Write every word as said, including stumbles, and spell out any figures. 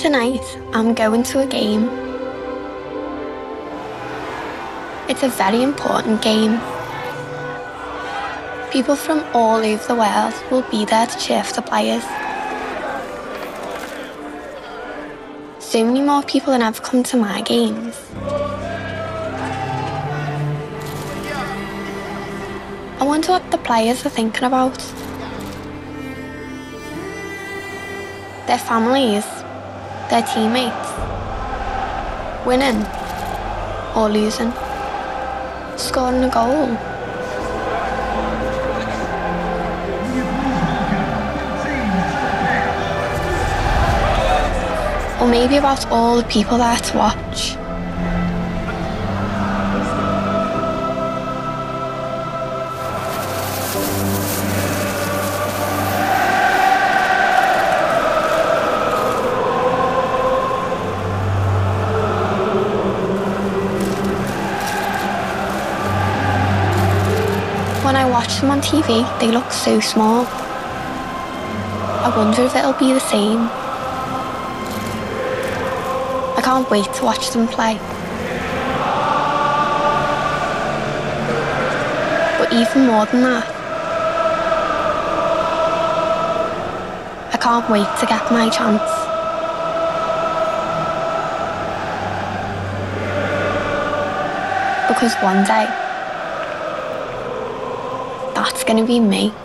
Tonight, I'm going to a game. It's a very important game. People from all over the world will be there to cheer for the players. So many more people than ever come to my games. I wonder what the players are thinking about. Their families, their teammates, winning or losing, scoring a goal. Or maybe about all the people there to watch. When I watch them on T V, they look so small. I wonder if it'll be the same. I can't wait to watch them play. But even more than that, I can't wait to get my chance. Because one day, that's gonna be me.